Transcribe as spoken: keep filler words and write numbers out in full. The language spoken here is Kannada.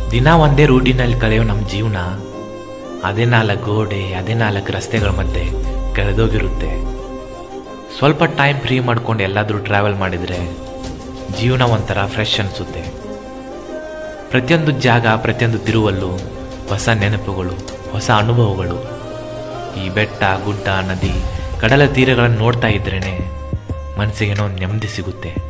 ದಿನ ಒಂದೇ ರೂಟಿನಲ್ಲಿ ಕಳೆಯೋ ನಮ್ಮ ಜೀವನ ಅದೇ ನಾಲ್ಕು ಗೋಡೆ ಅದೇ ನಾಲ್ಕು ರಸ್ತೆಗಳ ಮಧ್ಯೆ ಕಳೆದೋಗಿರುತ್ತೆ. ಸ್ವಲ್ಪ ಟೈಮ್ ಫ್ರೀ ಮಾಡ್ಕೊಂಡು ಎಲ್ಲಾದರೂ ಟ್ರಾವೆಲ್ ಮಾಡಿದರೆ ಜೀವನ ಒಂಥರ ಫ್ರೆಶ್ ಅನಿಸುತ್ತೆ. ಪ್ರತಿಯೊಂದು ಜಾಗ ಪ್ರತಿಯೊಂದು ತಿರುವಲ್ಲೂ ಹೊಸ ನೆನಪುಗಳು, ಹೊಸ ಅನುಭವಗಳು. ಈ ಬೆಟ್ಟ, ಗುಡ್ಡ, ನದಿ, ಕಡಲ ತೀರಗಳನ್ನು ನೋಡ್ತಾ ಇದ್ರೇ ಮನಸ್ಸಿಗೇನೋ ನೆಮ್ಮದಿ ಸಿಗುತ್ತೆ.